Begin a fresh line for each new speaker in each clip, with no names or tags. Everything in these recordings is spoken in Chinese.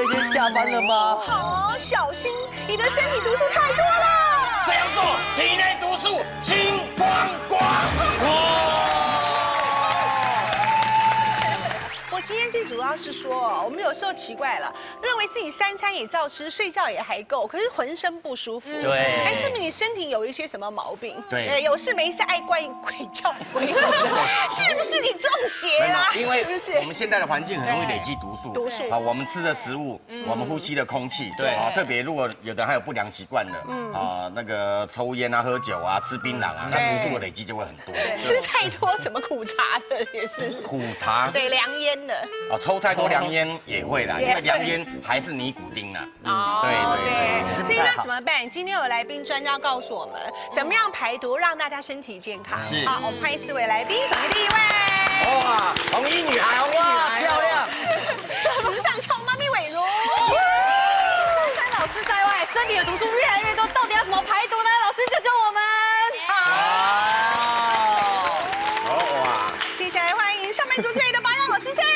先下班了吗？
好，小心，你的身体毒素太多了。
这样做，体内毒素清光光。
我今天最主要是说，我们有时候奇怪了，认为自己3餐也照吃，睡觉也还够，可是浑身不舒服。
对，
哎，是不是你身体有一些什么毛病？
对，
有事没事爱怪鬼叫鬼吼的，是不是你中邪啦？
因为我们现在的环境很容易累积毒素。
毒素
啊，我们吃的食物，我们呼吸的空气，
对
啊，特别如果有的人还有不良习惯的，啊，那个抽烟啊、喝酒啊、吃槟榔啊，那毒素的累积就会很多。
吃太多什么苦茶的也是。
苦茶，
对，凉烟的。
啊，抽太多凉烟也会啦，因为凉烟还是尼古丁啦。
哦，
对。
所以那怎么办？今天有来宾专家告诉我们，怎么样排毒，让大家身体健康。
是。
好，我们欢迎4位来宾，首先第1位。
哇，红衣女孩，红衣女孩，
漂亮。
时尚俏妈咪伟如。
老师在外，身体的毒素越来越多，到底要怎么排毒呢？老师救救我们！
好。哇。
接下来欢迎上班族最爱的保养老师Sam。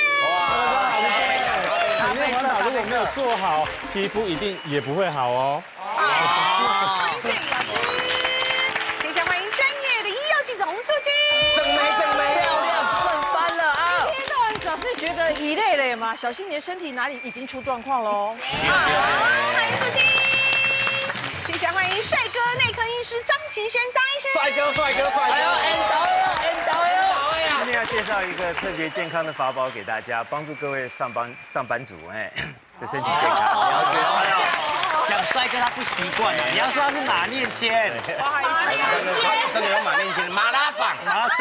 体内环保如果没有做好，皮肤一定也不会好哦。
欢迎Sam老师。接下来欢迎专业的医药记者洪素清。
正妹，
漂亮，正翻了啊！
一天到晚总是觉得疲累了嘛，小心你的身体哪里已经出状况喽。
欢迎素清。接下来欢迎帅哥内科医师张其轩张医师。
帅哥。
今天要介绍一个特别健康的法宝给大家，帮助各位上班族的身体健康。
了解了。讲帅哥他不习惯，你要说他是马念先。
不好意思，
真的有马念先，马拉桑。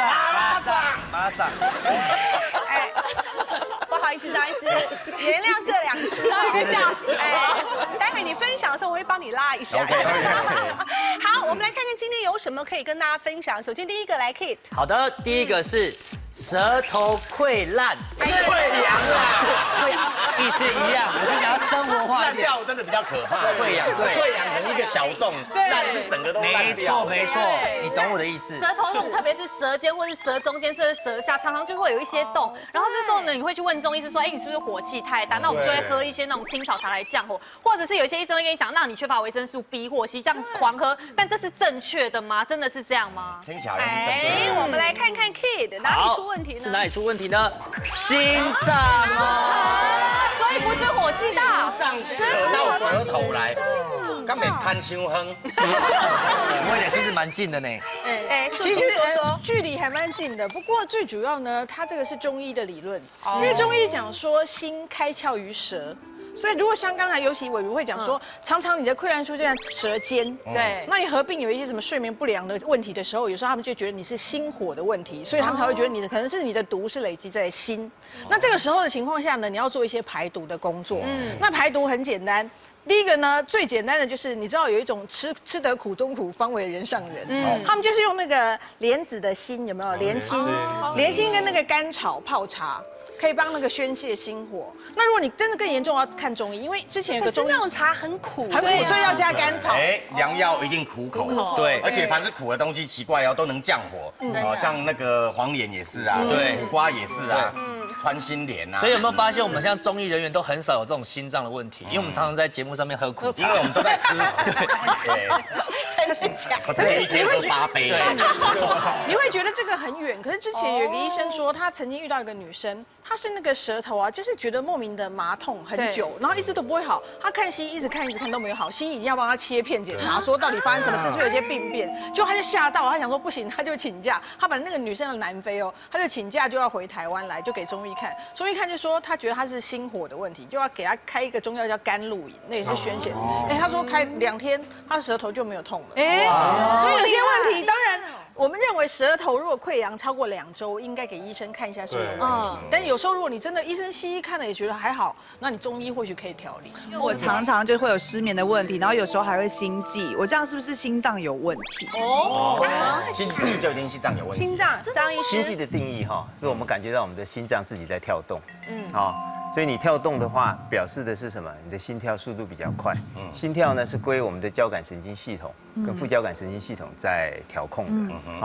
哎，不好意思，张医师，原谅这2次，会吓死。哎，待会你分享的时候，我会帮你拉一下。好，我们来看看今天有什么可以跟大家分享。首先第一个来 Kit。
好的，第一个是舌头溃烂，
溃疡啦，
意思一样，我是想要生活化一
烂
点。
掉真的比较可怕。
溃疡，对，
溃疡成一个小洞，烂是整个都烂掉。
没错，你懂我的意思。
舌头这种，特别是舌尖或是舌中间，甚至舌下，常常就会有一些洞。然后这时候呢，你会去问中医师说，哎，你是不是火气太大？那我们就会喝一些那种青草茶来降火，或者是有一些医生会跟你讲，那你缺乏维生素 B 或 C， 这样狂喝。但这是正确的吗？真的是这样吗？
听起来好像是正确的。
我们来看看 Kid 哪里出问题呢？
是哪里出问题呢？心脏哦。
所以不是火气大，
舌到舌头来，根本贪伤哼。
不会的，其实蛮近的呢。
其实距离还蛮近的。不过最主要呢，它这个是中医的理论，因为中医讲说心开窍于舌。所以，如果像刚才尤其伟如会讲说，常常你的溃烂出现在舌尖，对，那你合并有一些什么睡眠不良的问题的时候，有时候他们就觉得你是心火的问题，所以他们才会觉得你的可能是你的毒是累积在心。那这个时候的情况下呢，你要做一些排毒的工作。那排毒很简单。第一个呢，最简单的就是你知道有一种吃得苦中苦，方为人上人。他们就是用那个莲子的心，有没有莲心？莲心跟那个甘草泡茶。可以帮那个宣泄心火。那如果你真的更严重，要看中医，因为之前有个中医
那种茶很苦，
所以要加甘草。
良药一定苦口，
对，
而且凡是苦的东西，奇怪都能降火。像那个黄连也是啊，对，苦瓜也是啊，穿心莲啊。
所以有没有发现，我们像中医人员都很少有这种心脏的问题，因为我们常常在节目上面喝苦茶，
因为我们都在吃。对，
真是假的？
我真的一天喝8杯。
你会觉得这个很远，可是之前有一个医生说，他曾经遇到一个女生，她是那个舌头啊，就是觉得莫名的麻痛很久，然后一直都不会好。她看西医一直看都没有好，西医一定要帮她切片检查，说到底发生什么事，是不是有些病变？就她就吓到，她想说不行，她就请假。她把那个女生的南非哦，她就请假就要回台湾来，就给中医看。中医看就说她觉得她是心火的问题，就要给她开一个中药叫甘露饮，那也是宣泄。她说开2天，她舌头就没有痛了。所以有些问题，当然。我们认为舌头如果溃疡超过2周，应该给医生看一下是不是有问题。但有时候如果你真的医生西医看了也觉得还好，那你中医或许可以调理。
因为我常常就会有失眠的问题，然后有时候还会心悸，我这样是不是心脏有问题？
心悸就一定心脏有问题。
心脏，张医师。
心悸的定义是我们感觉到我们的心脏自己在跳动。所以你跳动的话，表示的是什么？你的心跳速度比较快。心跳呢是归我们的交感神经系统跟副交感神经系统在调控的。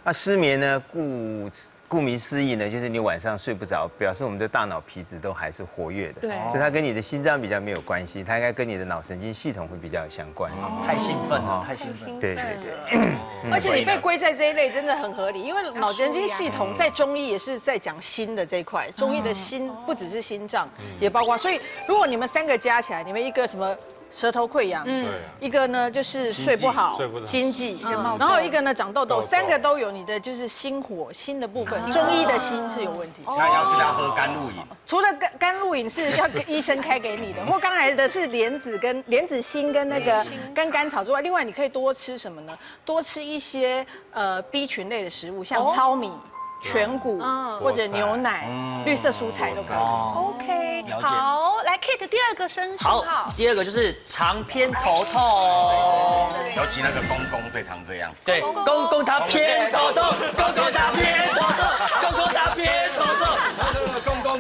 那失眠呢，顾名思义呢，就是你晚上睡不着，表示我们的大脑皮质都还是活跃的。
对，
所以它跟你的心脏比较没有关系，它应该跟你的脑神经系统会比较有相关。
太兴奋了，太兴奋。
对对对。
而且你被归在这一类真的很合理，因为脑神经系统在中医也是在讲心的这一块，中医的心不只是心脏，也包括。所以如果你们3个加起来，你们一个什么？舌头溃疡，一个呢就是睡不好，心悸，然后一个呢长痘痘，3个都有你的就是心火心的部分，中医的心是有问题。
那要是要喝甘露饮，
除了甘露饮是要医生开给你的，或刚才的是莲子心跟那个跟甘草之外，另外你可以多吃什么呢？多吃一些B 群类的食物，像糙米。全谷或者牛奶、绿色蔬菜都可以。
OK， 好，来 Kate 第2个生讯号。
好，第2个就是长偏头痛，
尤其那个公公最常这样。
对，公公他偏头痛，公公他偏头痛，公公他偏头痛，公公。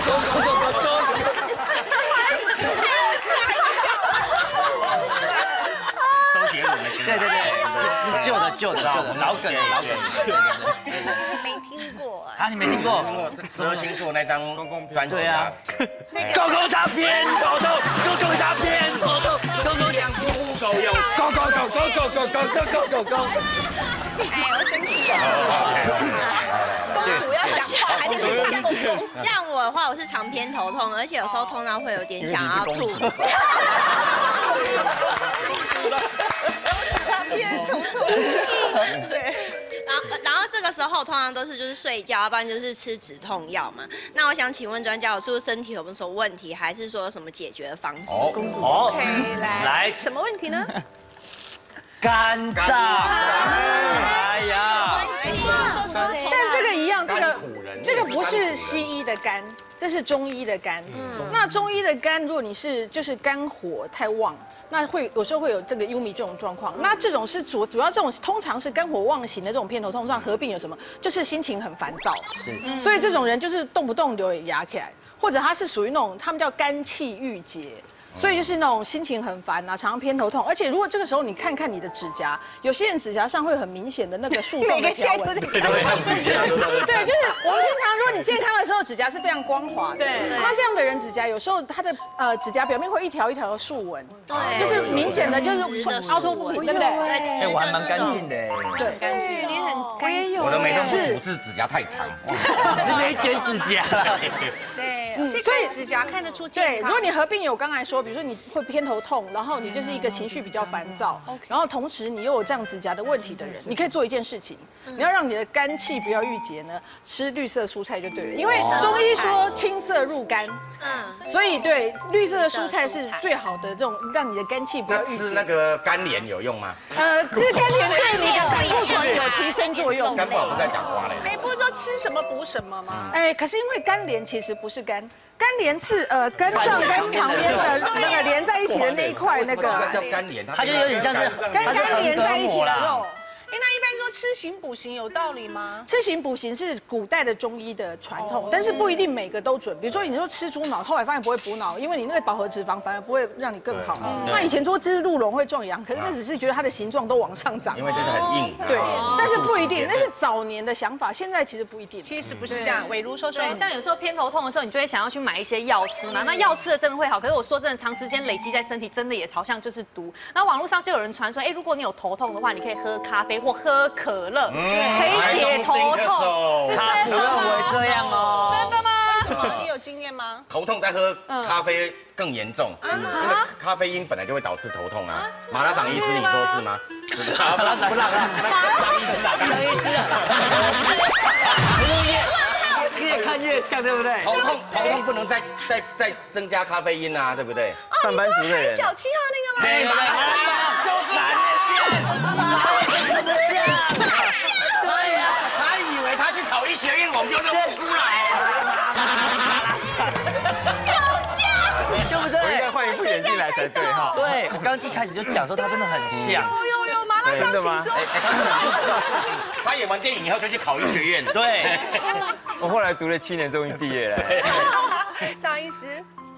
周杰伦的歌。
对，是旧的老梗。
没听过
啊，你没听过
12星座那张专辑啊？
公公他偏头痛，公公他偏头痛，公公两只虎狗用，狗。
哎，我生气了。公主要讲话，还得像公公。
像我的话，我是常偏头痛，而且有时候通常会有点想要吐。
偏头痛。对。
然后这个时候通常都是就是睡觉，要不然就是吃止痛药嘛。那我想请问专家，我是不是身体有没有什么问题，还是说有什么解决的方式？
公主 ，OK， 来，什么问题呢？
肝脏。哎呀，
但这个一样，这个不是西医的肝，这是中医的肝。那中医的肝，如果你是就是肝火太旺。那有时候会有这个幽迷这种状况，那这种是主要这种通常是肝火旺型的这种偏头痛，上合并有什么？就是心情很烦躁，所以这种人就是动不动就会压起来，或者他是属于那种他们叫肝气郁结。所以就是那种心情很烦啊，常常偏头痛，而且如果这个时候你看看你的指甲，有些人指甲上会有很明显的那个树状的条纹。对，就是我们平常如果你健康的时候，指甲是非常光滑的。对，那这样的人指甲有时候他的指甲表面会一条一条的竖纹，对，就是明显的就是凹凸不平，对不对？
哎，我还蛮干净的。
对，干净，你很干净。
我的美动是指甲太长，
你是没剪指甲啦。
对，所以指甲看得出健康。
对，如果你合并有刚才说，比如说你会偏头痛，然后你就是一个情绪比较烦躁，然后同时你又有这样指甲的问题的人，你可以做一件事情，你要让你的肝气不要郁结呢，吃绿色蔬菜就对了。因为中医说青色入肝，所以对绿色的蔬菜是最好的这种让你的肝气不要郁结。
吃那个甘莲有用吗？
吃甘莲对你的胆固醇有提升作用。
肝不好不在讲话嘞。
哎，不是说吃什么补什么吗？
哎，可是因为甘莲其实不是肝。肝莲是肝脏跟旁边的那个连在一起的那一块那个，
叫肝莲，
它就有点像是
跟肝连在一起的肉。
哎，那一般说吃行补行有道理吗？
吃行补行是古代的中医的传统，但是不一定每个都准。比如说，你说吃猪脑，后来发现不会补脑，因为你那个饱和脂肪反而不会让你更好。那以前说吃鹿茸会壮阳，可是那只是觉得它的形状都往上涨，
因为就是很硬。
对，但是不一定，那是早年的想法，现在其实不一定。
其实不是这样，伟如说，
像有时候偏头痛的时候，你就会想要去买一些药吃嘛。那药吃了真的会好，可是我说真的，长时间累积在身体，真的也好像就是毒。那网络上就有人传说，哎，如果你有头痛的话，你可以喝咖啡或喝可乐，可以解头痛。
他不认为这样哦。
真的吗？你有经验吗？
头痛在喝咖啡更严重，因为咖啡因本来就会导致头痛啊。马拉长医师，你说是吗？
马拉长不让啊，越看越像，对不对？
头痛不能再增加咖啡因啊，对不对？
上班族的人。
脚7号那个吗？
对，就是哪里像？对呀，
他以为他去考医学院，我们就认不出来。
好像，
对不对？
我应该换一副眼镜来才对哈。
对，我刚一开始就讲说他真的很像。
有马拉
真的吗？
他演完电影以后就去考医学院。
对，
我后来读了7年，终于毕业了。
张医师，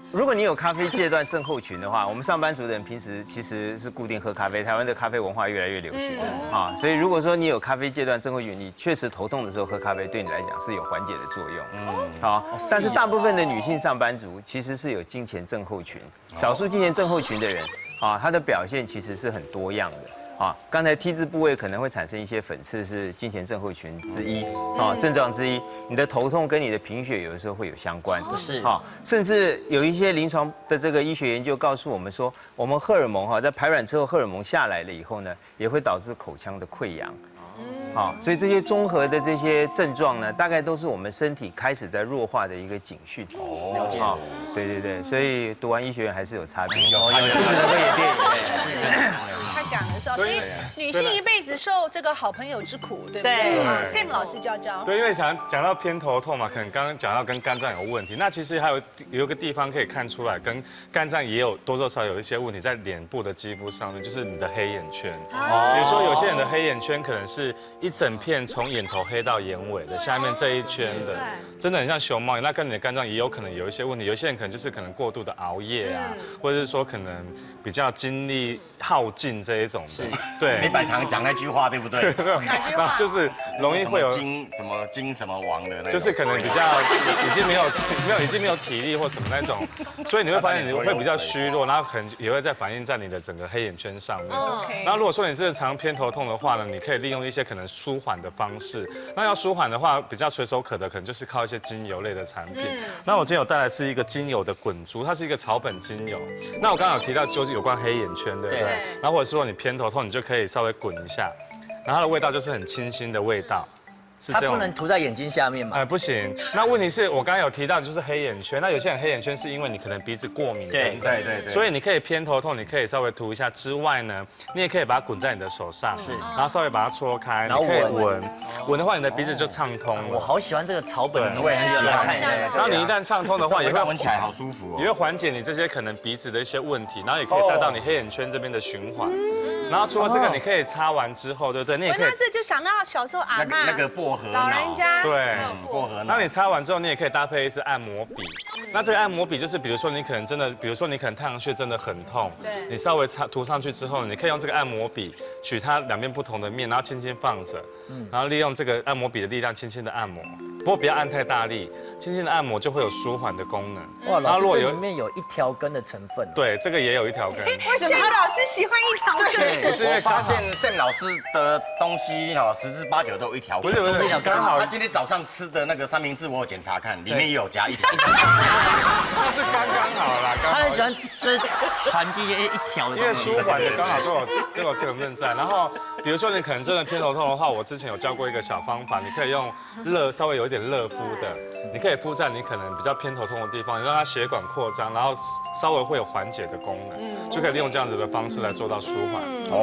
如果你有咖啡戒断症候群的话，我们上班族的人平时其实是固定喝咖啡，台湾的咖啡文化越来越流行啊，所以如果说你有咖啡戒断症候群，你确实头痛的时候喝咖啡，对你来讲是有缓解的作用。好，但是大部分的女性上班族其实是有经前症候群，少数经前症候群的人啊，他的表现其实是很多样的。啊，刚才 T 字部位可能会产生一些粉刺，是经前症候群之一啊，症状之一。你的头痛跟你的贫血有的时候会有相关，
是
哈，甚至有一些临床的这个医学研究告诉我们说，我们荷尔蒙哈在排卵之后，荷尔蒙下来了以后呢，也会导致口腔的溃疡。好，所以这些综合的这些症状呢，大概都是我们身体开始在弱化的一个警讯。
了解。
对对对，所以读完医学院还是有差别。有
差别。
不能会演电影。
他讲的是，所以女性一辈子受这个好朋友之苦，对不对？Sam 老师教。
对，因为讲到偏头痛嘛，可能刚刚讲到跟肝脏有问题，那其实还有一个地方可以看出来，跟肝脏也有多多少少有一些问题，在脸部的肌肤上面，就是你的黑眼圈。比如说有些人的黑眼圈可能是一整片从眼头黑到眼尾的，下面这一圈的，真的很像熊猫眼。那跟你的肝脏也有可能有一些问题，有些人可能就是可能过度的熬夜啊，或者是说可能比较精力耗尽这一种的。对，
你本常讲那句话对不对？
那就是容易会有
金什么王的那种，
就是可能比较已经没有体力或什么那种，所以你会发现你会比较虚弱，然后可能也会再反映在你的整个黑眼圈上面。然后如果说你是常偏头痛的话呢，你可以利用一些可能舒缓的方式。那要舒缓的话，比较垂手可得，可能就是靠一些精油类的产品。那我今天有带来是一个精油的滚珠，它是一个草本精油。那我刚刚有提到就是有关黑眼圈，对不对？然后或者是说你偏头痛，你就可以稍微滚一下，然后它的味道就是很清新的味道。
它不能涂在眼睛下面嘛？
不行。那问题是我刚刚有提到，就是黑眼圈。那有些人黑眼圈是因为你可能鼻子过敏等等，对。所以你可以偏头痛，你可以稍微涂一下之外呢，你也可以把它滚在你的手上，然后稍微把它搓开，你可以闻的话，你的鼻子就畅通了。
我好喜欢这个草本的东西，
我也很喜欢看。
然后你一旦畅通的话，也会
闻起来好舒服哦，
也会缓解你这些可能鼻子的一些问题，然后也可以带到你黑眼圈这边的循环。然后除了这个，你可以擦完之后，对不对？你也可以。
那这就想到小时候阿嬤
那个薄荷
老人家
对
薄荷。
那你擦完之后，你也可以搭配一支按摩笔。那这个按摩笔就是，比如说你可能真的，比如说你可能太阳穴真的很痛，你稍微涂上去之后，你可以用这个按摩笔取它两边不同的面，然后轻轻放着，然后利用这个按摩笔的力量轻轻的按摩，不过不要按太大力，轻轻的按摩就会有舒缓的功能。
哇，老师这里面有一条根的成分。
对，这个也有一条根。
为什么老师喜欢一条根？
不是因为发现Sam老师的东西哈，10之8九都有一条根。
不是，刚好
他今天早上吃的那个三明治，我有检查看，里面也有夹一条。那
是刚刚好啦。
他很喜欢就是传递一条的，
因为舒缓的刚好都有成分在。然后比如说你可能真的偏头痛的话，我之前有教过一个小方法，你可以用稍微有一点热敷的，你可以敷在你可能比较偏头痛的地方，你让它血管扩张，然后稍微会有缓解的功能，就可以利用这样子的方式来做到舒缓。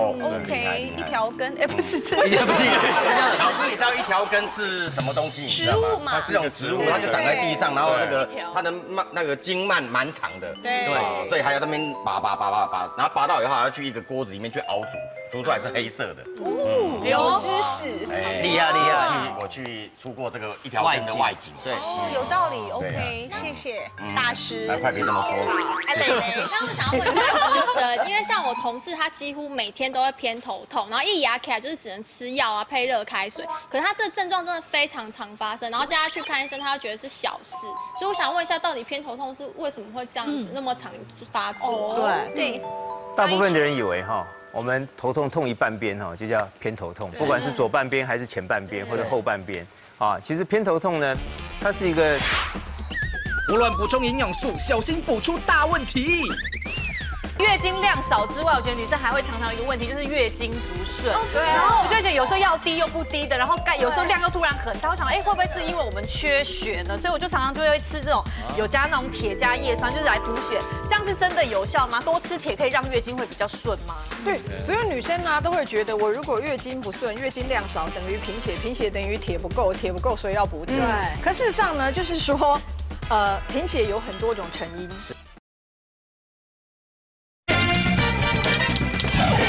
OK， 一条根，不是这
不是。老师，你知道一条根是什么东西？
植物嘛，
它是那种植物，它就长在地上，然后它的那个茎蔓蛮长的，对，所以还要那边拔，然后拔到以后还要去一个锅子里面去熬煮出来是黑色的。
有知识，
厉害。
我
去出过这个一条根的外景，对，
有道理。OK， 谢谢大师。
快别这么说。
磊磊，那我想要问一下医生，因为像我同事，他几乎每天都会偏头痛，然后一牙起来就是只能吃药啊，配热开水。可是他这个症状真的非常常发生，然后叫他去看医生，他就觉得是小事。所以我想问一下，到底偏头痛是为什么会这样子那么常发作？
对。
大部分的人以为我们头痛一半边就叫偏头痛，不管是左半边还是前半边或者后半边啊。其实偏头痛呢，它是一个
胡乱补充营养素，小心补出大问题。
月经量少之外，我觉得女生还会常常有一个问题，就是月经不顺。然后我就觉得有时候要低又不低的，然后有时候量又突然很大，我想会不会是因为我们缺血呢？所以我就常常就会吃这种有加那种铁加叶酸，就是来补血。这样是真的有效吗？多吃铁可以让月经会比较顺吗？
对，所有女生呢都会觉得，我如果月经不顺，月经量少等于贫血，贫血等于铁不够，铁不够所以要补铁。对。可事实上呢，就是说，贫血有很多种成因。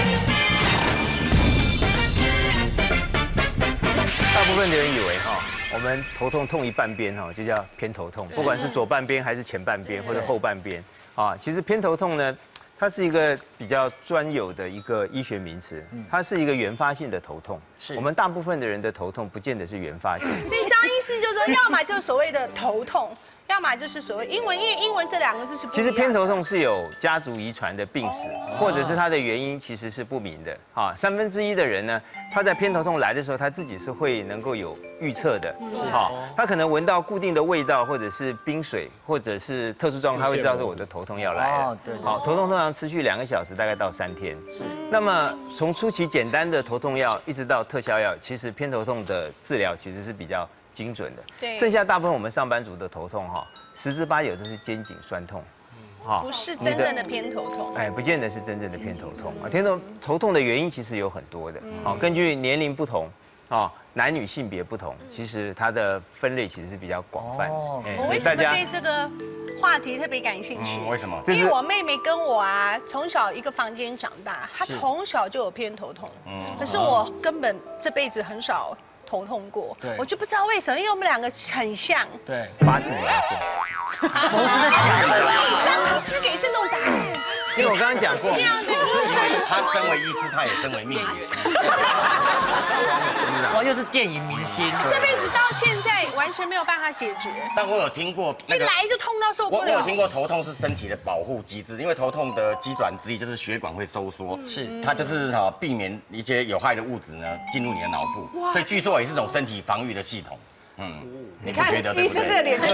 大部分的人以为我们头痛一半边哈，就叫偏头痛，不管是左半边还是前半边或者后半边啊。其实偏头痛呢，它是一个比较专有的一个医学名词，它是一个原发性的头痛。我们大部分的人的头痛不见得是原发性。
所以张医师就说，要么就是所谓的头痛。要么就是所谓英文，因为英文这2个字是不一样的。
其实偏头痛是有家族遗传的病史，或者是它的原因其实是不明的。啊，1/3的人呢，他在偏头痛来的时候，他自己是会能够有预测的。是哈，他可能闻到固定的味道，或者是冰水，或者是特殊状况，他会知道说我的头痛要来了。对。好，头痛通常持续2个小时，大概到3天。是。那么从初期简单的头痛药，一直到特效药，其实偏头痛的治疗其实是比较精准的，对，剩下大部分我们上班族的头痛哈，10之8有都是肩颈酸痛，
哈，不是真正的偏头痛，
哎，不见得是真正的偏头痛啊。头痛的原因其实有很多的，啊，根据年龄不同，啊，男女性别不同，其实它的分类其实是比较广泛。
我为什么对这个话题特别感兴趣？
为什么？
因为我妹妹跟我啊，从小一个房间长大，她从小就有偏头痛，可是我根本这辈子很少头痛过，我就不知道为什么，因为我们2个很像，
对，
八字比较重。
我真的假的啦？
张医师给这种答案，
因为我刚刚讲过，
他身为医师，他也身为命理师。
哇，又是电影明星，
这辈子到现在完全没有办法解决。
但我有听过，
一来就痛到受不了。
我有听过头痛是身体的保护机制，因为头痛的机转之一就是血管会收缩，是它就是避免一些有害的物质呢进入你的脑部，所以据说也是一种身体防御的系统。你不觉得对不对？医生的脸，他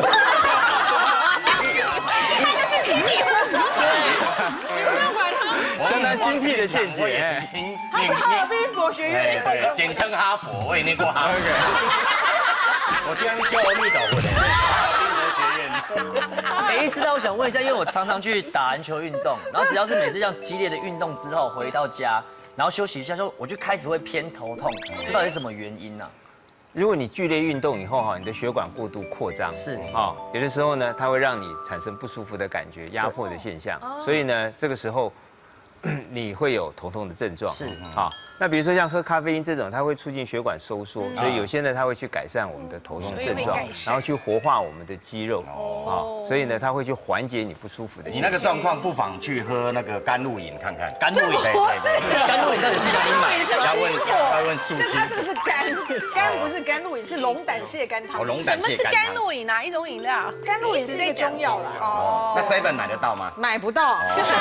就是听你胡说，你不用管他。
相当精辟的见解，
他是哈尔滨佛学院，
对，简称哈佛，我也念过哈佛。我居然修阿弥陀佛的，哈尔滨佛学院。
哎，医师，那我想问一下，因为我常常去打篮球运动，然后只要是每次这样激烈的运动之后回到家，然后休息一下，我就开始会偏头痛，这到底是什么原因呢？
如果你剧烈运动以后哈，你的血管过度扩张是啊，有的时候呢，它会让你产生不舒服的感觉、压迫的现象，所以呢，这个时候你会有头痛的症状。是啊，那比如说像喝咖啡因这种，它会促进血管收缩，所以有些呢，它会去改善我们的头痛症状，然后去活化我们的肌肉啊，所以呢，它会去缓解你不舒服的。
你那个状况不妨去喝那个甘露饮看看。
甘露饮，对，甘露饮到底是哪里买？
要问素清。
它这个是肝不是甘露饮，是龙胆泻肝汤。
什么是甘露饮？哪一种饮料？
甘露饮是一个中药啦。
哦，那 7 买得到吗？
买不到。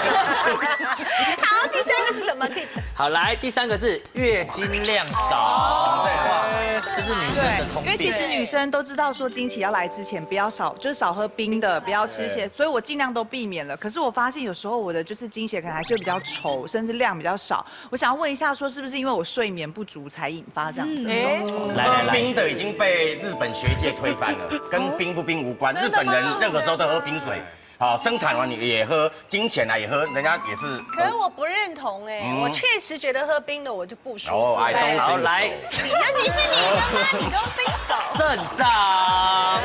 好，第3个是什么？
好，来，第3个是月经量少。对，这是女生的通病。
因为其实女生都知道说经期要来之前不要少喝冰的，不要吃一些，所以我尽量都避免了。可是我发现有时候我的就是经血可能还是会比较稠，甚至量比较少。我想要问一下，说是不是因为我睡眠不足才引发这样子？
喝冰的已经被日本学界推翻了，跟冰不冰无关。日本人任何时候都喝冰水。好，生产完你也喝，经前来也喝，人家也是。
可是我不认同哎，我确实觉得喝冰的我就不舒服。
好，来，
那你是你的吗？你跟冰手。
肾脏。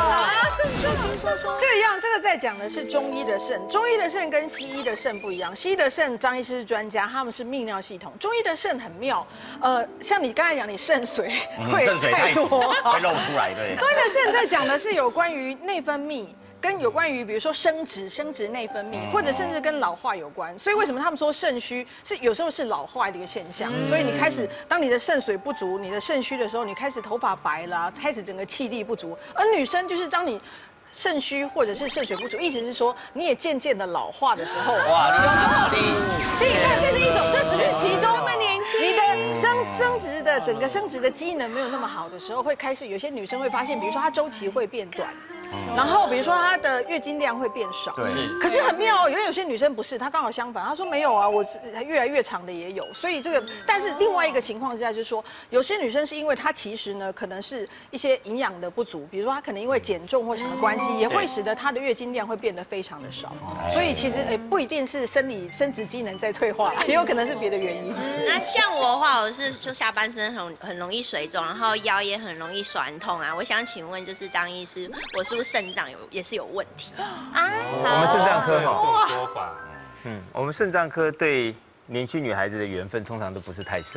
这个在讲的是中医的肾，中医的肾跟西医的肾不一样。西医的肾，张医师是专家，他们是泌尿系统。中医的肾很妙，像你刚才讲，你肾水会太多，
会漏出来，对。
中医的肾在讲的是有关于内分泌。跟有关于比如说生殖内分泌，或者甚至跟老化有关，所以为什么他们说肾虚是有时候是老化的一个现象？所以你开始当你的肾水不足、你的肾虚的时候，你开始头发白了，开始整个气力不足。而女生就是当你肾虚或者是肾水不足，意思是说你也渐渐的老化的时候，哇，有时候这是一种，这只是其中的年轻，你的生殖的整个生殖的机能没有那么好的时候，会开始有些女生会发现，比如说她周期会变短。然后比如说她的月经量会变少，对，可是很妙哦，因为有些女生不是，她刚好相反，她说没有啊，我越来越长的也有，所以这个，但是另外一个情况之下就是说，有些女生是因为她其实呢可能是一些营养的不足，比如说她可能因为减重或什么关系，也会使得她的月经量会变得非常的少，所以其实不一定是生殖机能在退化，也有可能是别的原因。
那像我的话，我是就下半身很容易水肿，然后腰也很容易酸痛啊。我想请问，就是张医师，我是不是肾脏也是有问题啊？
我们肾脏科
有这种说法。
我们肾脏科对年轻女孩子的缘分通常都不是太深。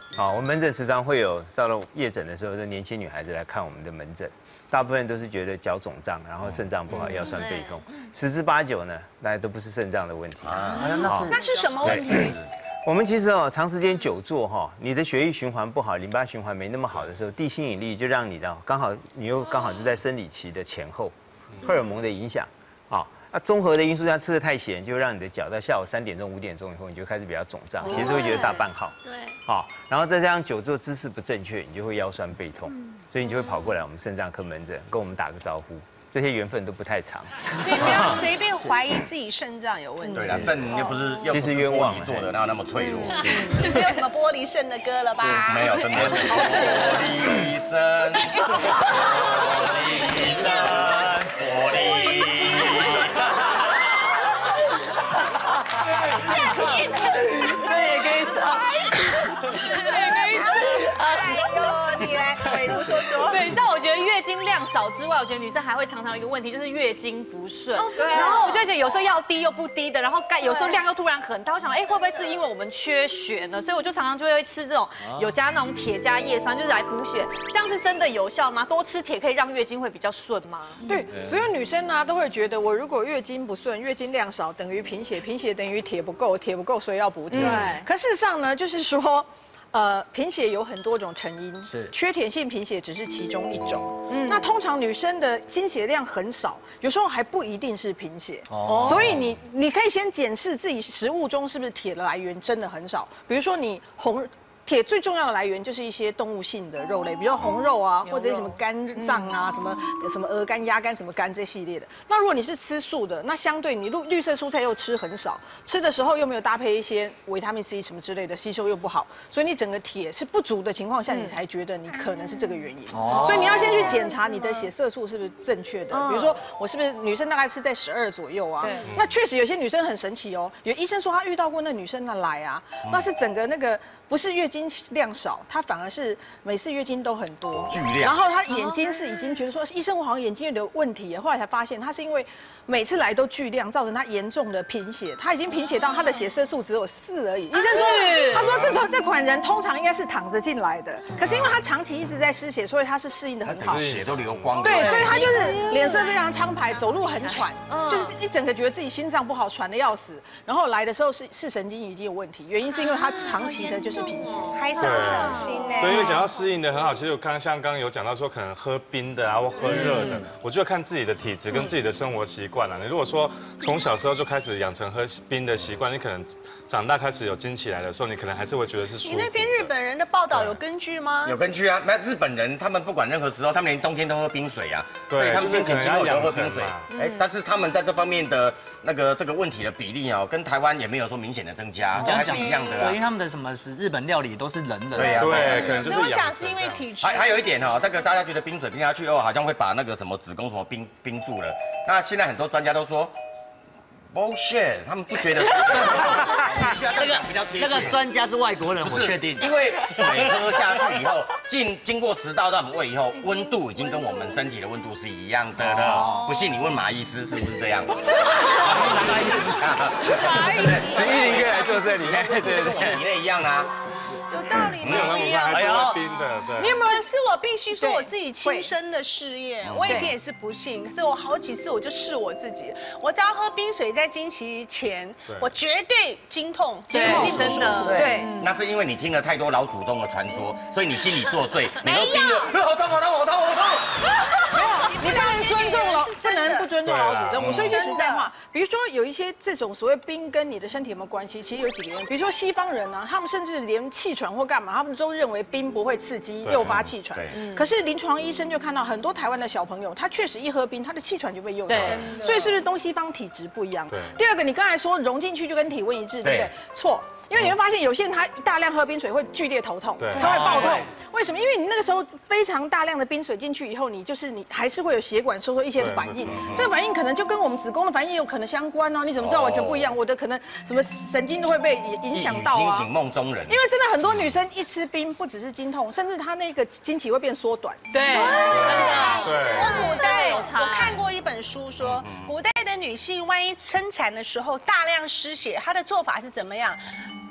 好，我们门诊时常会有到了夜诊的时候，的年轻女孩子来看我们的门诊，大部分都是觉得脚肿胀，然后肾脏不好，腰酸背痛，10之8九呢，大家都不是肾脏的问题啊。
那是什么问题？
我们其实长时间久坐你的血液循环不好，淋巴循环没那么好的时候，地心引力就让你你又刚好是在生理期的前后，荷尔蒙的影响那综合的因素，像吃的太咸，就让你的脚到下午3点钟、5点钟以后，你就开始比较肿胀，其实会觉得大半号。
对。
然后再加上久坐姿势不正确，你就会腰酸背痛，所以你就会跑过来我们肾脏科门诊跟我们打个招呼。这些缘分都不太长，
所以不要随便怀疑自己肾脏有问题。
对啦，肾又不是玻璃做的，哪有那么脆弱？
没有什么玻璃肾的歌了吧？
没有，真的。玻璃肾，玻璃肾，玻璃。
这也可以唱，
这也可以唱。哎呦，你来，伟如说说。
对，像我觉得月经量少之外，我觉得女生还会常常有一个问题，就是月经不顺。然后我就觉得有时候要低又不低的，然后有时候量又突然很大，我想，会不会是因为我们缺血呢？所以我就常常就会吃这种有加那种铁加叶酸，就是来补血。这样是真的有效吗？多吃铁可以让月经会比较顺吗？
对，所有女生呢都会觉得，我如果月经不顺，月经量少等于贫血，贫血等于铁不够，铁不够所以要补铁。对。可事实上呢，就是说。贫血有很多种成因，是缺铁性贫血只是其中一种。那通常女生的经血量很少，有时候还不一定是贫血。所以你可以先检视自己食物中是不是铁的来源真的很少。比如说你铁最重要的来源就是一些动物性的肉类，比如红肉啊，或者什么肝脏啊，什么鹅肝、鸭肝、什么肝这系列的。那如果你是吃素的，那相对你绿色蔬菜又吃很少，吃的时候又没有搭配一些维他命 C 什么之类的，吸收又不好，所以你整个铁是不足的情况下，你才觉得你可能是这个原因。所以你要先去检查你的血色素是不是正确的。比如说我是不是女生大概是在12左右啊？那确实有些女生很神奇哦，有医生说他遇到过那女生来啊，那是整个那个。不是月经量少，她反而是每次月经都很多，
巨量。
然后她眼睛是已经觉得说，医生我好像眼睛有问题，后来才发现她是因为每次来都巨量，造成她严重的贫血，她已经贫血到她的血色素只有4而已。医生说，他说这款人通常应该是躺着进来的，可是因为她长期一直在失血，所以她是适应的很好，
血都流光。
对，所以她就是脸色非常苍白，走路很喘，就是一整个觉得自己心脏不好，喘得要死。然后来的时候是神经已经有问题，原因是因为她长期的就是贫血，
还是要小心呢。
对，因为讲到适应的很好，其实我刚刚有讲到说，可能喝冰的啊，或喝热的，我就要看自己的体质跟自己的生活习惯了。你如果说从小时候就开始养成喝冰的习惯，你可能长大开始有经期来的时候，你可能还是会觉得是舒服。
你那边日本人的报道有根据吗？
有根据啊，那日本人他们不管任何时候，他们连冬天都喝冰水啊。
对，
他们经期之后都喝冰水。但是他们在这方面的这个问题的比例跟台湾也没有说明显的增加，还是一样的。
因为他们的什么日本料理都是冷的。
对呀，
对，可能就是。
我想是因为体质。
还有一点大家觉得冰水冰下去好像会把那个什么子宫什么冰住了。那现在很多专家都说 bullshit， 他们不觉得。
那个专家是外国人，我确定。
因为水喝下去以后，经过食道到我们胃以后，温度已经跟我们身体的温度是一样的了。不信你问马医师是不是这样？马
医师
，101个来坐这里，对，
跟我们体内一样啊。
有道理，
没有那么快，还是会冰的。对，
你有没有？是我必须说我自己亲身的试验，我以前也是不信，可是我好几次我就试我自己，我只要喝冰水在经期前，我绝对经痛，
真的，
对。
那是因为你听了太多老祖宗的传说，所以你心里作祟，你都冰了，好痛。
没有，你当然尊重了，不能不尊重老祖宗。我说一句实在话，比如说有一些这种所谓冰跟你的身体有没有关系，其实有几个原因。比如说西方人呢，他们甚至连气喘或干嘛，他们都认为冰不会刺激诱发气喘。可是临床医生就看到很多台湾的小朋友，他确实一喝冰，他的气喘就被诱发。所以是不是东西方体质不一样？第二个，你刚才说融进去就跟体温一致，对不对？错。因为你会发现有些人他大量喝冰水会剧烈头痛，他会爆痛。为什么？因为你那个时候非常大量的冰水进去以后，你还是会有血管收缩一些的反应。这个反应可能就跟我们子宫的反应有可能相关哦。你怎么知道完全不一样？我的可能什么神经都会被影响到啊。
惊醒梦中人。
因为真的很多女生一吃冰，不只是经痛，甚至她那个经期会变缩短。
对，
古代我看过一本书说，古代的女性万一生产的时候大量失血，她的做法是怎么样？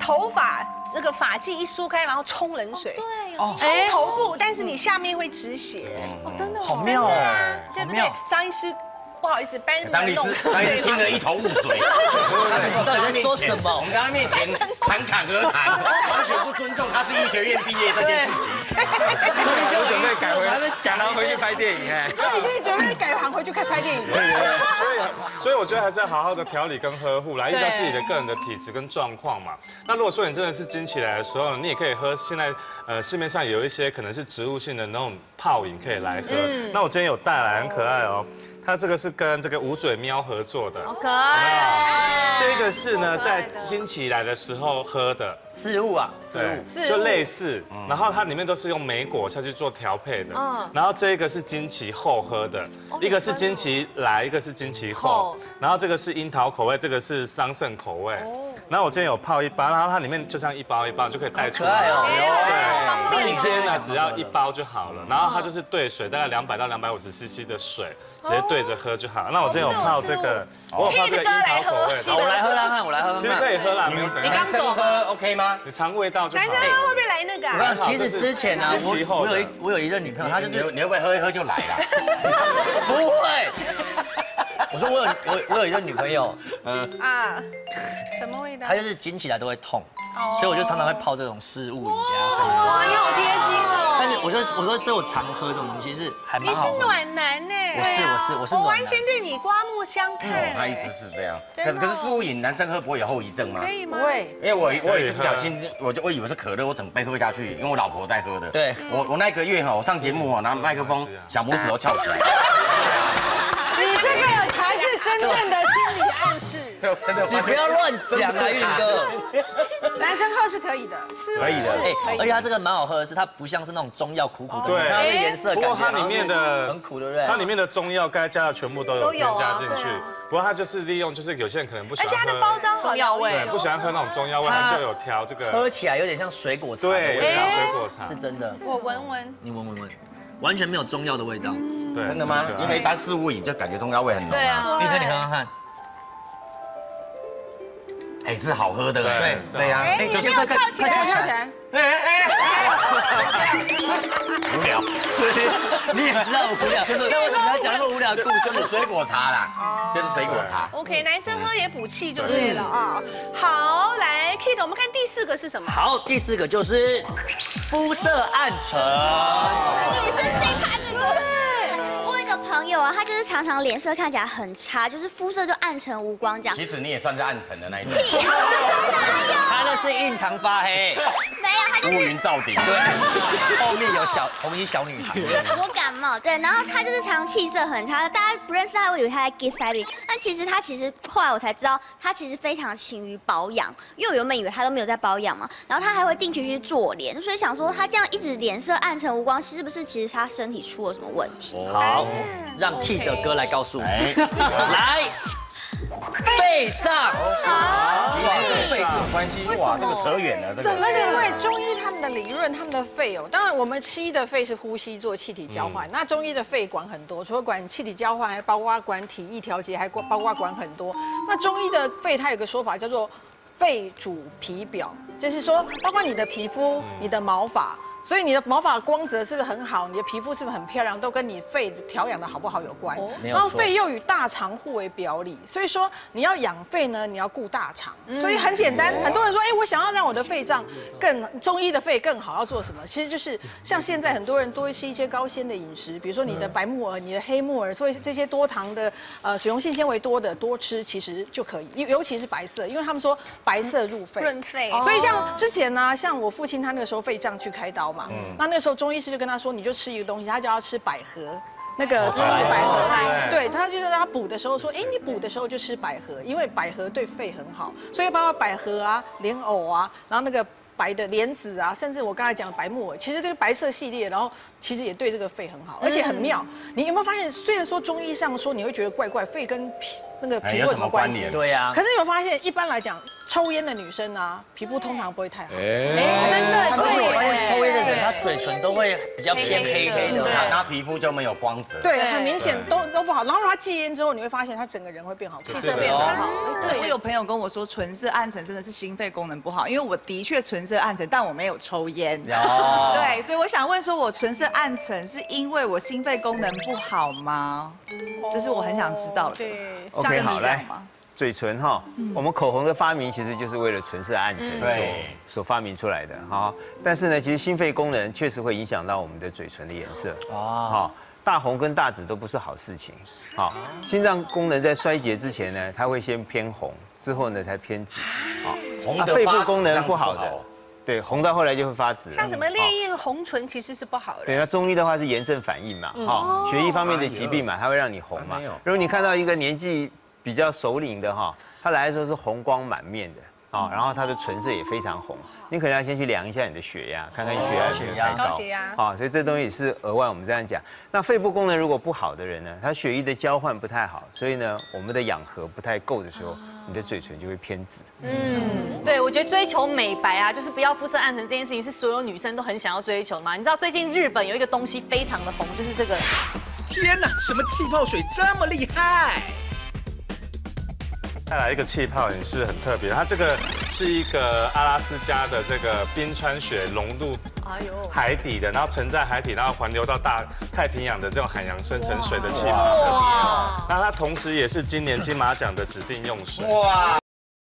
头发这个发髻一梳开，然后冲冷水，
对，
冲头部，但是你下面会止血。
哦，真的
好妙哦，
对不对？张医师。不好意思，
张律师听得一头雾水，
到底在说什么？
我们在他面前侃侃而谈，完全不尊重他是医学院毕业这件事情。
我准备改回假狼回去拍电影哎。
他已经准备改行回去拍电影。
所以我觉得还是要好好的调理跟呵护来，依照自己的个人的体质跟状况嘛。那如果说你真的是经期来的时候，你也可以喝现在市面上有一些可能是植物性的那种泡饮可以来喝。那我今天有带来，很可爱哦。它这个是跟这个五嘴喵合作的，
好可爱。
这个是呢，在经期来的时候喝的
四物啊，四物
就类似，然后它里面都是用莓果下去做调配的。然后这个是经期后喝的，一个是经期来，一个是经期后。然后这个是樱桃口味，这个是桑葚口味。然后我今天有泡一包，然后它里面就像一包一包就可以带出来。对，那你今天呢只要一包就好了，然后它就是兑水，大概200到250cc 的水。直接对着喝就好。那我今天有泡这个，我有泡这个樱桃口味的。
我来喝看看，我来喝看看。
其实可以喝啦，没有什么。
你刚走
喝 OK 吗？
你尝味道就好。
男生喝会不会来那个？
我看其实之前啊，我有一任女朋友，她就是
你会不会喝一喝就来了？
不会。我说我有一任女朋友，
什么味道？
她就是经起来都会痛，所以我就常常会泡这种湿物饮给她喝。
哇，你好贴心哦！
但是我说只有常喝这种东西是还蛮好喝。
你是暖男呢？
我是暖男。
我完全对你刮目相看。
他一直是这样。可是湿物饮男生喝不会有后遗症吗？
可以吗？
不会，
因为我有一次不小心，我以为是可乐，我整杯喝下去，因为我老婆在喝的。
对。
我那个月哈，我上节目哈，拿麦克风小拇指都翘起来。
你这个才是真正的心理暗示。
你不要乱讲啊，玉林哥。
男生喝是可以的，
是可以的。
而且它这个蛮好喝的是，它不像是那种中药苦苦的，
对，
它的颜色感觉
它里面的
很苦，对不对？
它里面的中药该加的全部都有添加进去。不过它就是利用，就是有些人可能不喜欢喝，
而且它的包装
中药味，
对，不喜欢喝那种中药味，它就有调这个，
喝起来有点像水果茶，
对，有点像水果茶，
是真的。
我闻闻，
你闻，完全没有中药的味道。
对，
真的吗？因为一般湿物饮就感觉中药味很浓。对
啊，玉哥你喝喝看。
哎，是好喝的，
对呀。
哎，你给我翘起来，
无聊，
你也知道我无聊，但为什么要讲那么无聊的故事？
就是水果茶啦，就是水果茶。
OK， 男生喝也补气就对了啊。好，来 Kid， 我们看第4个是什么？
好，第4个就是肤色暗沉。
女生最怕这个。
朋友啊，他就是常常脸色看起来很差，就是肤色就暗沉无光这样。
其实你也算是暗沉的那一种。
他那是印堂发黑。
没有，他就是
乌云罩顶。
对，后面有红衣小女孩。
我感冒，对，然后他就是常气色很差，大家不认识他会以为他在 get savvy， 但其实后来我才知道，他其实非常勤于保养，因为我原本以为他都没有在保养嘛，然后他还会定期去做脸，所以想说他这样一直脸色暗沉无光，是不是其实他身体出了什么问题？
好。让 Kid 的哥来告诉我。来，肺脏。
好，肺脏有关系。哇，这个扯远了。
那是因为中医他们的理论，他们的肺哦，当然我们西医的肺是呼吸做气体交换，那中医的肺管很多，除了管气体交换，还包括管体液调节，还包括管很多。那中医的肺它有个说法叫做肺主皮表，就是说包括你的皮肤、你的毛发。所以你的毛发光泽是不是很好？你的皮肤是不是很漂亮？都跟你肺调养的好不好有关。然后肺又与大肠互为表里，所以说你要养肺呢，你要顾大肠。所以很简单，很多人说，哎，我想要让我的肺脏中医的肺更好，要做什么？其实就是像现在很多人多吃一些高纤的饮食，比如说你的白木耳、你的黑木耳，所以这些多糖的水溶性纤维多的多吃，其实就可以。尤其是白色，因为他们说白色入肺，
润肺。
所以像之前呢，像我父亲他那个时候肺胀去开刀。那个时候中医师就跟他说，你就吃一个东西，他叫他吃百合，那个中医百合菜，对，他就让他补的时候说，哎，你补的时候就吃百合，因为百合对肺很好，所以包括百合啊、莲藕啊，然后那个白的莲子啊，甚至我刚才讲的白木耳，其实这个白色系列，然后其实也对这个肺很好，而且很妙。你有没有发现，虽然说中医上说你会觉得怪怪，肺跟那个皮肤有什么关系？
对呀。
可是你有发现，一般来讲， 抽烟的女生啊，皮肤通常不会太好。
真的，
但是我发现抽烟的人，他嘴唇都会比较偏黑黑的，
他皮肤就没有光泽。
对，很明显都不好。然后他戒烟之后，你会发现他整个人会变好，气
色变好。
我有朋友跟我说，唇色暗沉真的是心肺功能不好，因为我的确唇色暗沉，但我没有抽烟。对，所以我想问说，我唇色暗沉是因为我心肺功能不好吗？这是我很想知道的。
对
，OK， 好，来，嘴唇哈，我们口红的发明其实就是为了唇色暗沉所发明出来的哈。但是呢，其实心肺功能确实会影响到我们的嘴唇的颜色啊。大红跟大紫都不是好事情。好，心脏功能在衰竭之前呢，它会先偏红，之后呢才偏紫。好，
红的
肺部功能不好的。对，红到后来就会发紫。
像什么烈焰红唇其实是不好的。
对，那中医的话是炎症反应嘛，哈，血液方面的疾病嘛，它会让你红嘛。如果你看到一个年纪比较熟龄的哈，他来的时候是红光满面的啊，然后他的唇色也非常红，你可能要先去量一下你的血压，看看你血压有没有太高。啊，所以这东西也是额外我们这样讲。那肺部功能如果不好的人呢，他血液的交换不太好，所以呢，我们的氧合不太够的时候，你的嘴唇就会偏紫。
对，我觉得追求美白啊，就是不要肤色暗沉这件事情，是所有女生都很想要追求的嘛。你知道最近日本有一个东西非常的红，就是这个。
天哪，什么气泡水这么厉害？
再来一个气泡也是很特别，它这个是一个阿拉斯加的这个冰川雪融入海底的，然后沉在海底，然后环流到大太平洋的这种海洋深层水的气泡，特别哦。那它同时也是今年金马奖的指定用水。哇！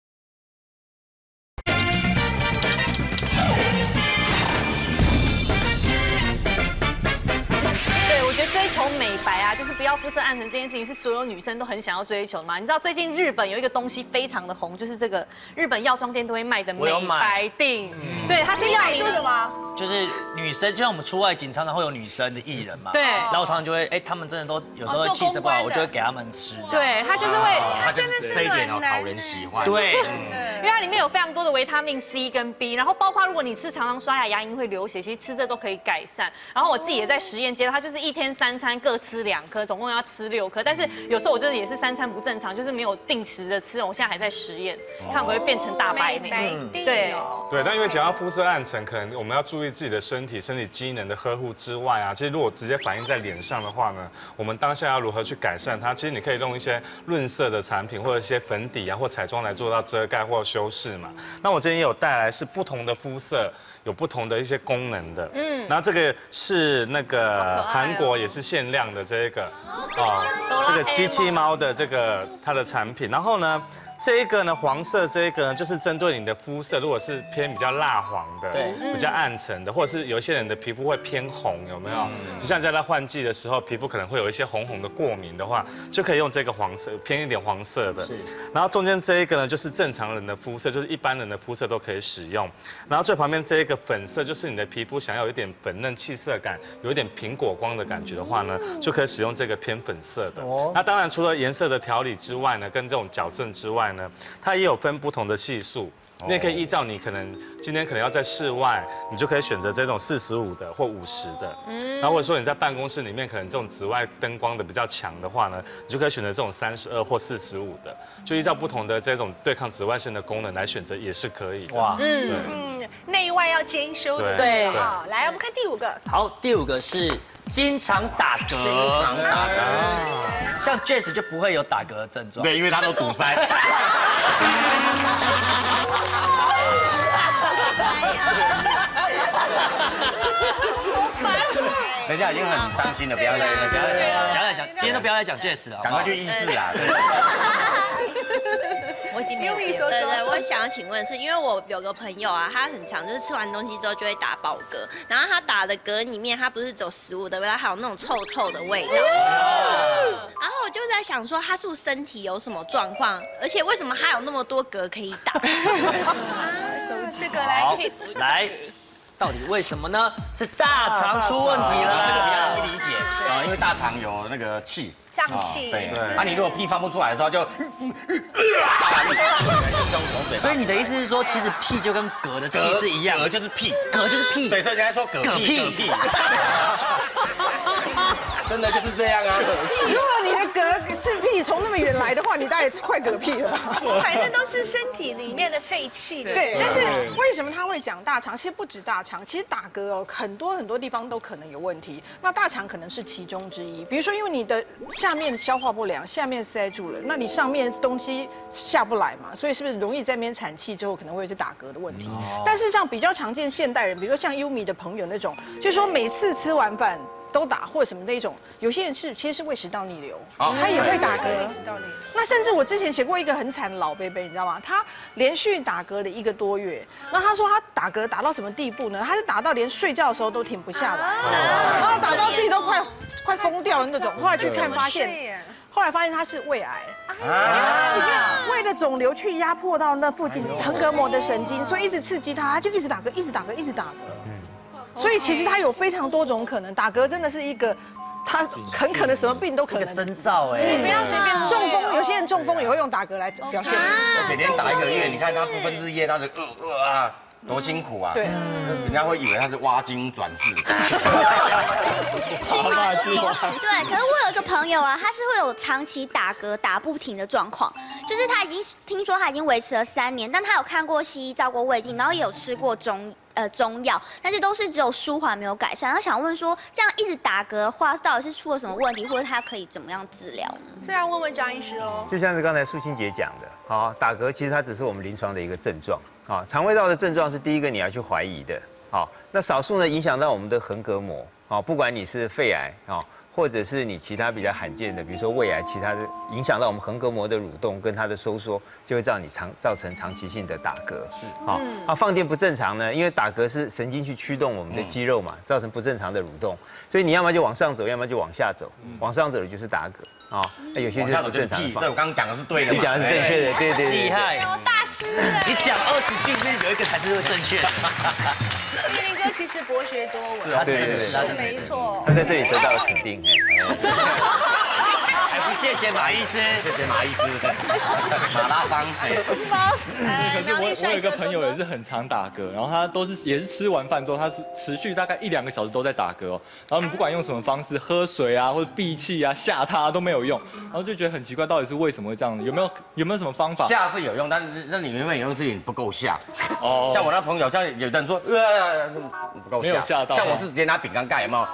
追求美白啊，就是不要肤色暗沉这件事情，是所有女生都很想要追求的嘛。你知道最近日本有一个东西非常的红，就是这个日本药妆店都会卖的美白锭。对，它是药理的吗？
就是女生，就像我们出外景常常会有女生的艺人嘛。对。然后我常常就会，他们真的都有时候气色不好，我就会给他们吃。
对，它就是会，
它真的是这一点哦，讨人喜欢。
对。
因为它里面有非常多的维他命 C 跟 B， 然后包括如果你是常常刷牙牙龈会流血，其实吃这都可以改善。然后我自己也在实验阶段，它就是一天3餐各吃2颗，总共要吃6颗。但是有时候我就是也是3餐不正常，就是没有定时的吃。我现在还在实验，看会不会变成大白领。
对。
对，但因为讲到肤色暗沉，可能我们要注意自己的身体机能的呵护之外啊，其实如果直接反映在脸上的话呢，我们当下要如何去改善它？其实你可以用一些润色的产品或者一些粉底啊或彩妆来做到遮盖或修饰嘛。那我今天也有带来是不同的肤色。有不同的一些功能的，然后这个是那个韩国也是限量的这个，这个机器猫的这个它的产品，然后呢。这一个呢，黄色这一个呢，就是针对你的肤色，如果是偏比较蜡黄的，对，比较暗沉的，或者是有一些人的皮肤会偏红，有没有？就像在换季的时候，皮肤可能会有一些红红的过敏的话，就可以用这个黄色，偏一点黄色的。是。然后中间这一个呢，就是正常人的肤色，就是一般人的肤色都可以使用。然后最旁边这一个粉色，就是你的皮肤想要有一点粉嫩气色感，有一点苹果光的感觉的话呢，就可以使用这个偏粉色的。那当然除了颜色的调理之外呢，跟这种矫正之外，它也有分不同的系数，你也可以依照你可能今天可能要在室外，你就可以选择这种45的或50的，然后或者说你在办公室里面可能这种紫外灯光的比较强的话呢，你就可以选择这种32或45的，就依照不同的这种对抗紫外线的功能来选择也是可以的。哇，
内外要兼修的。对，好，来我们看第5个。
好，第5个是经常打嗝。经常打嗝，像 Jess 就不会有打嗝的症状。
对，因为他都堵塞。人家已经很伤心了，不要再
讲，今天都不要再讲 Jess 了，
赶快去医治啊！
我已经没有对对，我想要请问是因为我有个朋友啊，他很常就是吃完东西之后就会打饱嗝，然后他打的嗝里面，他不是只有食物的味道，还有那种臭臭的味道。然后我就在想说，他是不是身体有什么状况？而且为什么他有那么多嗝可以打？
这个来。
到底为什么呢？是大肠出问题了。
这个比较容易理解啊，因为大肠有那个气。
胀气，
对，那你如果屁放不出来的时候就，
所以你的意思是说，其实屁就跟嗝的气是一样，
嗝就是屁，
嗝就是屁，
对，所以人家说嗝屁，嗝屁。 真的就是这样啊。
如果你的嗝是屁从那么远来的话，你大概快嗝屁了吧？
反正都是身体里面的废气。
对，但是为什么他会讲大肠？其实不止大肠，其实打嗝哦，很多地方都可能有问题。那大肠可能是其中之一。比如说，因为你的下面消化不良，下面塞住了，那你上面东西下不来嘛，所以是不是容易在那边产气之后可能会是打嗝的问题？但是像比较常见现代人，比如说像优米的朋友那种，就是说每次吃完饭都打或什么那种，有些人其实是胃食道逆流，他也会打嗝。那甚至我之前写过一个很惨的老伯伯，你知道吗？他连续打嗝了1个多月，那他说他打嗝打到什么地步呢？他是打到连睡觉的时候都停不下来，然后打到自己都快疯掉了那种。后来去看发现他是胃癌，因为胃的肿瘤去压迫到那附近横膈膜的神经，所以一直刺激他就一直打嗝，一直打嗝，一直打嗝。所以其实他有非常多种可能，打嗝真的是一个，他很可能什么病都可能。
征兆哎，
你不要随便中风，有些人中风也会用打嗝来表现。
而且连打1个月，你看他不分日夜，他就多辛苦啊！对，人家会以为他是挖精转世。
对，可是我有一个朋友啊，他是会有长期打嗝打不停的状况，就是他听说他已经维持了3年，但他有看过西医，照过胃镜，然后也有吃过中药，但是都是只有舒缓没有改善。他想问说，这样一直打嗝的话，到底是出了什么问题，或者他可以怎么样治疗呢？
这要问问张医师喽。
就像是刚才素清姐讲的，打嗝其实它只是我们临床的一个症状。肠胃道的症状是第一个你要去怀疑的。那少数呢影响到我们的横膈膜，不管你是肺癌或者是你其他比较罕见的，比如说胃癌，其他的影响到我们横膈膜的蠕动跟它的收缩，就会造成长期性的打嗝。是放电不正常呢，因为打嗝是神经去驱动我们的肌肉嘛，造成不正常的蠕动，所以你要么就往上走，要么就往下走，往上走的就是打嗝有些就是不正常的。
所以我刚刚讲的是对的，
你讲的是正确的，对。
厉害，
大师，
你讲20句，有一个才是会正确。
立林哥其实博学多闻，
他真的是
没错。
他在这里得到了肯定，
还不谢谢马医师，
谢谢马医师，马拉桑。
可是我有一个朋友也是很常打嗝，然后他也是吃完饭之后，他是持续大概1-2个小时都在打嗝哦。然后你不管用什么方式，喝水啊或者闭气啊吓他都没有用，然后就觉得很奇怪，到底是为什么会这样？有没有什么方法？
吓是有用，但是那里面有用是你不够吓。像我那朋友，像有的人说不够吓，
没有吓到。
像我是直接拿饼干盖，有没有？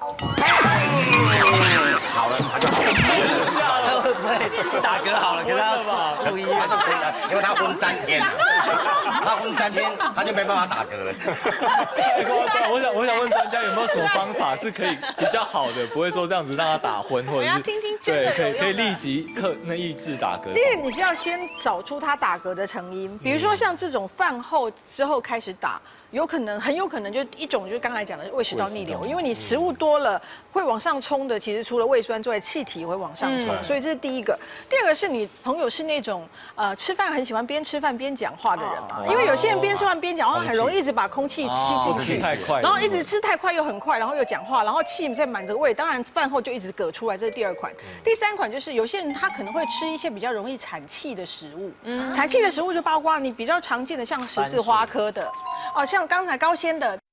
好了，他就好了。
他会不会打嗝好了？可是他住医院，
因为他昏3天，他昏3天，他就没办法打嗝了。
我想问专家有没有什么方法是可以比较好的，不会说这样子让他打昏，或者是对可以立即抑制打嗝。
第一，你是要先找出他打嗝的成因，比如说像这种饭后之后开始打。很有可能就一种就是刚才讲的胃食道逆流，因为你食物多了会往上冲的，其实除了胃酸之外，气体会往上冲，所以这是第一个。第二个是你朋友是那种吃饭很喜欢边吃饭边讲话的人嘛，因为有些人边吃饭边讲话很容易一直把空气吸进去，然后一直吃太快又很快，然后又讲话，然后气在满着胃，当然饭后就一直嗝出来，这是第2款。第3款就是有些人他可能会吃一些比较容易产气的食物，产气的食物就包括你比较常见的像十字花科的，像刚才高纤的。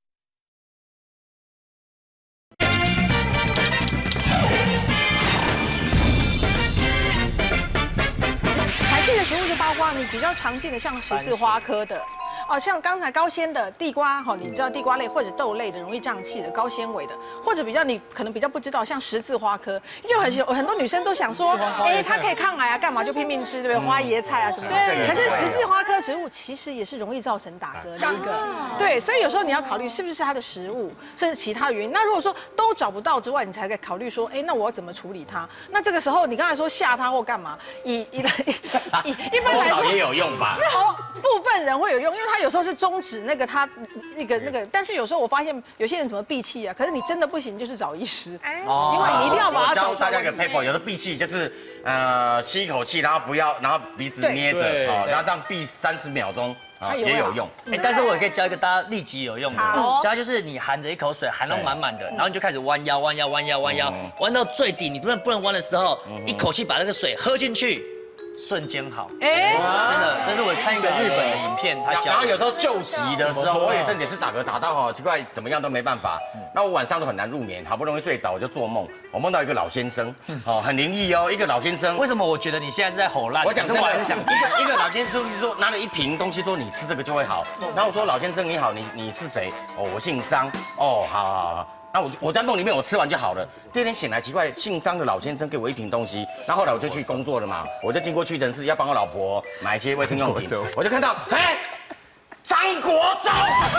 产气的食物就包括你比较常见的像十字花科的。像刚才高纤的地瓜，你知道地瓜类或者豆类的容易胀气的高纤维的，或者你可能比较不知道，像十字花科，就很多女生都想说，它可以抗癌啊，干嘛就拼命吃，对不对？花椰菜啊什么的。对。可是十字花科植物其实也是容易造成打嗝的一个。对，所以有时候你要考虑是不是它的食物，甚至其他的原因。那如果说都找不到之外，你才可以考虑说，那我要怎么处理它？那这个时候你刚才说吓它或干嘛？一般来说
也有用吧？
部分人会有用，因为它有时候是终止那个，但是有时候我发现有些人怎么闭气啊？可是你真的不行，就是找医师，因为你一定要把它找出来。
教大家一个 paper， 有的闭气就是吸一口气，然后鼻子捏着，然后这样闭30秒钟。也有用，
但是我也可以教一个大家立即有用的，教就是你含着一口水，含到满满的，然后你就开始弯腰，弯到最底，你不能弯的时候，一口气把那个水喝进去。 瞬间好。哎，真的，这是我看一个日本的影片，他教。
然后有时候救急的时候，我有阵子也是打嗝打到哦，奇怪怎么样都没办法，那我晚上都很难入眠，好不容易睡着我就做梦，我梦到一个老先生，哦，很灵异哦，一个老先生。
为什么我觉得你现在是在吼烂？
我讲真的，一个老先生就说拿了一瓶东西说你吃这个就会好，然后我说老先生你好，你是谁？哦，我姓张。哦，好。那我在梦里面我吃完就好了。第二天醒来，奇怪，姓张的老先生给我一瓶东西。然后后来我就去工作了嘛，我就经过屈臣氏要帮我老婆买一些卫生用品，我就看到，哎，张国忠，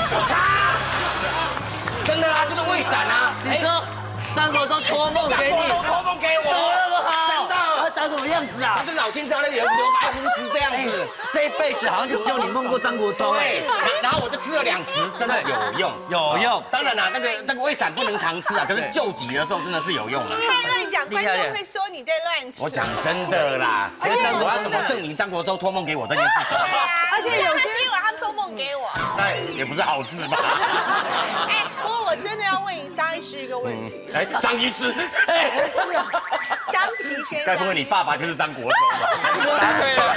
真的啊，就是胃散啊。
你说张国忠托梦给你，
托梦给我，
怎么那么好？
真的，
他长什么样子啊？
他是老先生，那留白胡子这样子。
这一辈子好像就只有你梦过张国忠。
对，然后我就吃了2匙，真的有用，
有用。
当然啦，那个胃散不能常吃啊，可是救急的时候真的是有用啊。
太乱讲，观众会说你在乱吃。
我讲真的啦，可是我要怎么证明张国忠托梦给我这件事情？
而且有些今晚他托梦给我，
那也不是好事吧？
哎，不过我真的要问张医师一个问题。
哎，张医师，
张琪先生，
该不会你爸爸就是张国忠吧？
答对了。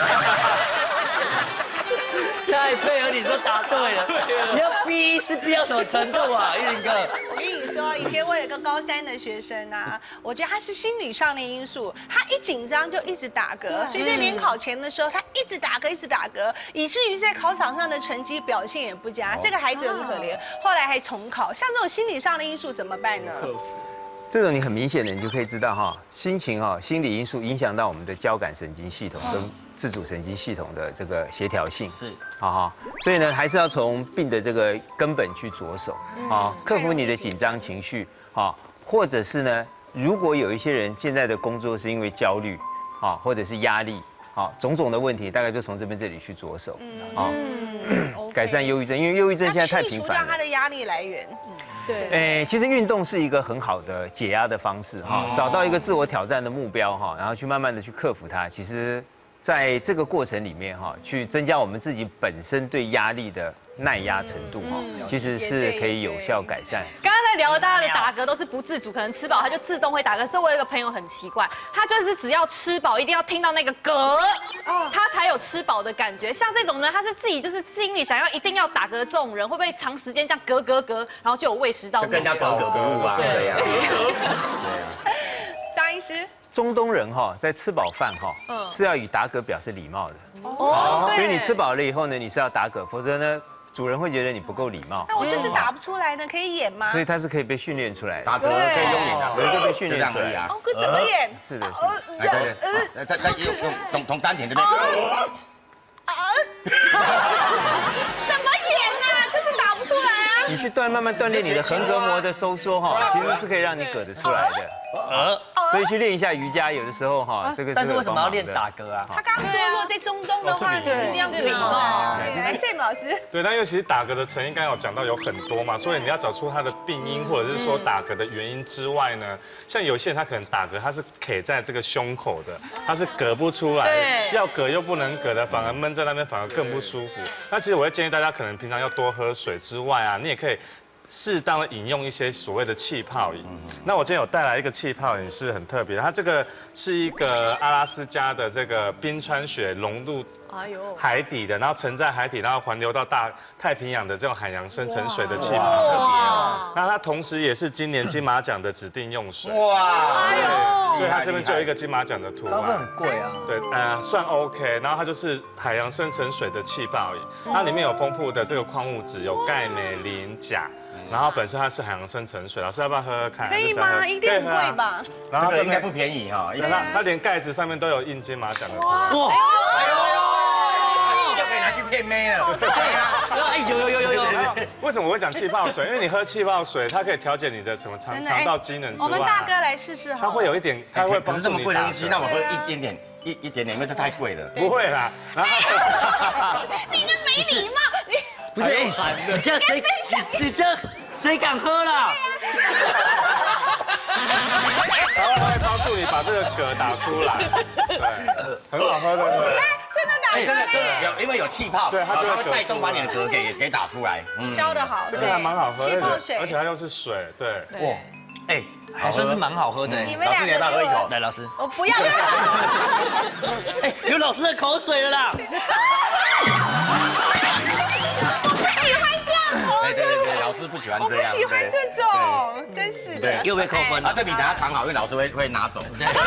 太配合你说答对了，你要逼是逼到什么程度啊，玉林哥？
我跟你说，以前我有个高3的学生啊，我觉得他是心理上的因素，他一紧张就一直打嗝，所以在联考前的时候，他一直打嗝，一直打嗝，以至于在考场上的成绩表现也不佳。这个孩子很可怜，后来还重考。像这种心理上的因素怎么办呢？
这种你很明显的，你就可以知道哈，心情哈，心理因素影响到我们的交感神经系统跟自主神经系统的这个协调性，
是，
好哈，所以呢，还是要从病的这个根本去着手啊，克服你的紧张情绪啊，或者是呢，如果有一些人现在的工作是因为焦虑啊，或者是压力啊，种种的问题，大概就从这里去着手啊，改善忧郁症，因为忧郁症现在太频繁了，
他的压力来源。
对，其实运动是一个很好的解压的方式哈，找到一个自我挑战的目标哈，然后去慢慢的去克服它。其实，在这个过程里面哈，去增加我们自己本身对压力的耐压程度哈，其实是可以有效改善。
刚刚在聊大家的打嗝都是不自主，可能吃饱他就自动会打嗝。所以我有一个朋友很奇怪，他就是只要吃饱一定要听到那个嗝，他才有吃饱的感觉。像这种呢，他是自己就是心里想要一定要打嗝这种人，会不会长时间这样嗝，然后就有胃食道逆流？
跟人家格格不入啊，对呀。
张医师。
中东人哈，在吃饱饭哈，是要以打嗝表示礼貌的。
哦，
所以你吃饱了以后呢，你是要打嗝，否则呢，主人会觉得你不够礼貌。
那我就是打不出来呢，可以演吗？
所以它是可以被训练出来的。
打嗝可以用演的，
可以被训练出来
啊。
哦，可怎么演？
是的，
对，他用从丹田这边。
怎么演啊？就是打不出来啊。
你去慢慢锻炼你的横膈膜的收缩哈，其实是可以让你嗝得出来的。所以去练一下瑜伽，有的时候哈，这个。
但是为什么要练打嗝啊？
他刚刚说，如果在中东的话，就是这样礼貌。来，Sam 老师。
对，但因为其实打嗝的成因刚刚有讲到有很多嘛，所以你要找出它的病因或者是说打嗝的原因之外呢，像有些人他可能打嗝他是卡在这个胸口的，他是嗝不出来，要嗝又不能嗝的，反而闷在那边反而更不舒服。那其实我会建议大家可能平常要多喝水之外啊，你也可以适当的饮用一些所谓的气泡饮。那我今天有带来一个气泡饮是很特别的，它这个是一个阿拉斯加的这个冰川雪融入海底的，然后沉在海底，然后环流到大太平洋的这种海洋深层水的气泡，特别哦。那它同时也是今年金马奖的指定用水。哇！所以它这边就有一个金马奖的图案。
它会很贵啊？
对，算 OK。然后它就是海洋深层水的气泡饮，它里面有丰富的这个矿物质，有钙、镁、磷、钾。然后本身它是海洋深层水，老师要不要喝喝看？
可以吗？一定很贵吧？
然后这个应该不便宜哈，
它连盖子上面都有印金马奖的图案。
哇！就可以拿去骗妹了。对呀，
哎有。
为什么我会讲气泡水？因为你喝气泡水，它可以调节你的什么肠道机能之外，
我们大哥来试试好。
它会有一点，它会
不是这么贵的东西，那我喝一点点，因为这太贵了。
不会啦。然后
你那没礼貌，你。
不是，你这样谁敢喝啦？
然后会帮助你把这个嗝打出来，对，很好喝的。
真的打嗝
因为有气泡，
对，它
会带动把你的嗝给打出来。
教的好，
这个还蛮好喝，
气泡水，
而且它又是水，对。哇，
哎，还算是蛮好喝的。
你们两个
喝一口，
来，老师。
我不要。
哎，有老师的口水了啦。
我不喜欢这样。
对，老师不喜欢这样。
我不喜欢这种，真是的。
又被扣分。
这笔等下藏好，因为老师会拿走。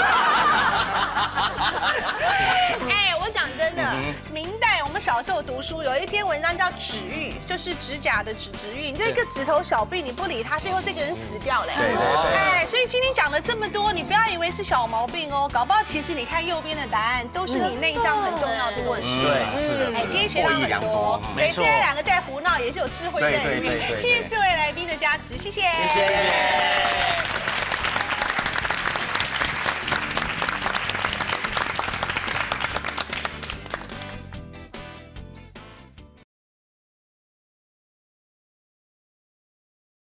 哎，我讲真的，明代我们小时候读书有一篇文章叫指喻，就是指甲的指喻。你这个指头小病，你不理他，最后这个人死掉了。
对。
哎，所以今天讲了这么多，你不要以为是小毛病哦，搞不好其实你看右边的答案都是你内脏很重要的问题。
对，
是的。
哎，今天学到很多，
没错。
现在两个在胡闹也是有智慧在里面。谢谢4位来宾的加持，谢谢。